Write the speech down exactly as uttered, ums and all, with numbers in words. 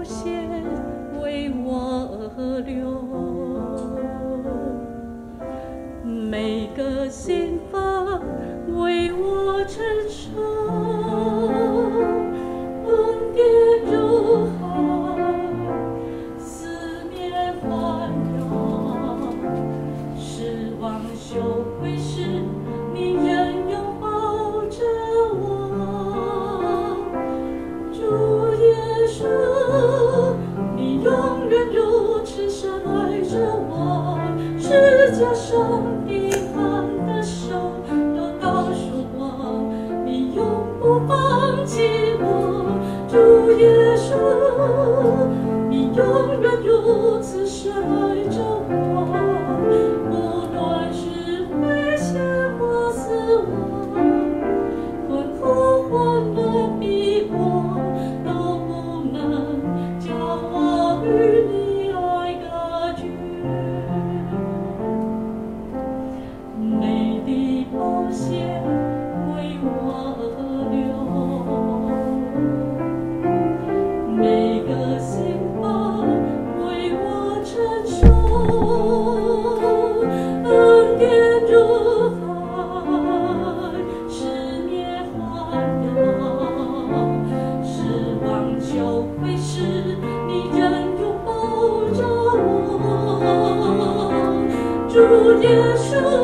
宝血为我而流，每个心房为我承受，恩典如海，四面环绕，失望羞愧时，你仍拥抱着我，主耶稣，你永远如此深爱着我，十架上遗憾的手都告诉我，你永不放弃我，主耶稣，你永远如此深爱着我，无论是危险或死亡，困苦或难逼迫，都不能叫我与你爱隔绝。你的宝血为我而流，每个心房为我承受，恩典如海，十面环绕，失望羞愧时，你仍拥抱着我，主耶稣。